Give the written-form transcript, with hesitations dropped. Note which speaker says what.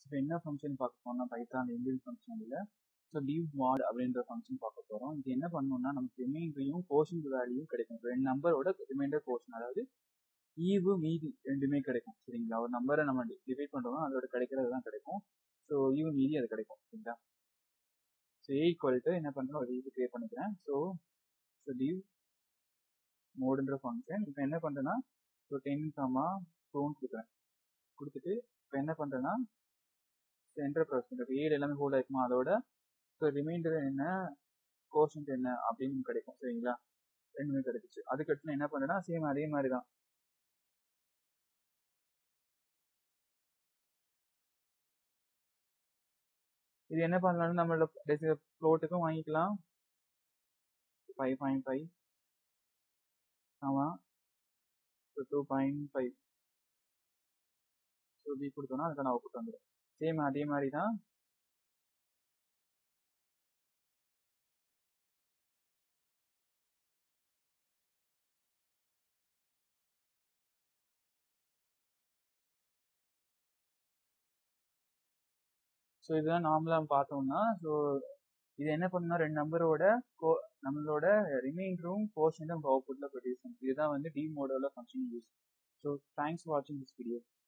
Speaker 1: இப்போ என்ன ஃபங்க்ஷன் பார்க்க போறோம்னா பைத்தான் இன்பில்ட் ஃபங்க்ஷனில் ஸோ divmod அப்படின்ற ஃபங்க்ஷன் பார்க்க போகிறோம். இது என்ன பண்ணணும்னா நமக்கு ரிமைண்டரையும் கோஷன்ட் வேல்யூயும் கிடைக்கும். ரெண்டு நம்பரோட ரிமைண்டர் கோஷன், அதாவது ஈவு மீதி ரெண்டுமே கிடைக்கும். சரிங்களா, ஒரு நம்பரை நம்ம டிவைட் பண்ணுறோம்னா அதோட கிடைக்கிறது தான் கிடைக்கும். ஸோ ஈவு மீதி அது கிடைக்கும். சரிங்களா, ஸோ ஏ ஈக்குவல் டு என்ன பண்ணுறோம், ஒரு இது கிரியேட் பண்ணிக்கிறேன். ஸோ divmodன்ற ஃபங்க்ஷன் இப்போ என்ன பண்ணுறேன்னா ஸோ 10, 2 கொடுத்துட்டு இப்போ என்ன பண்ணுறேன்னா சென்டர் ப்ரெஸ் பண்ணுறது ஏழு எல்லாமே ஹோல்ட் ஆகிக்குமா, அதோட ஸோ ரிமைண்டர் என்ன கோஷன்ட் என்ன அப்படின்னு கிடைக்கும். சரிங்களா, ரெண்டுமே கிடைச்சிச்சு. அதுக்கடுத்து நான் என்ன பண்ணுறேன்னா சேம் அதே மாதிரி தான் இது என்ன பண்ணலாம்னு நம்மளோட ஃப்ளோட்டுக்கும் வாங்கிக்கலாம். 5.5 ஆமாம், 2.5 ஸோ பி கொடுத்தோன்னா அதுக்கான அவுட்புட் வந்துடும். சேம் அதே மாதிரி தான் ஸோ இதுதான் நார்மலாக பார்த்தோம்னா ஸோ இது என்ன பண்ணா ரெண்டு நம்பரோட நம்மளோட ரிமைண்டரும் கோஷன்ட்டும் அவுட்புட்ல ப்ரொடியூஸ் பண்ணும். இதுதான் வந்து divmodல function use. So thanks for வாட்சிங் திஸ் வீடியோ.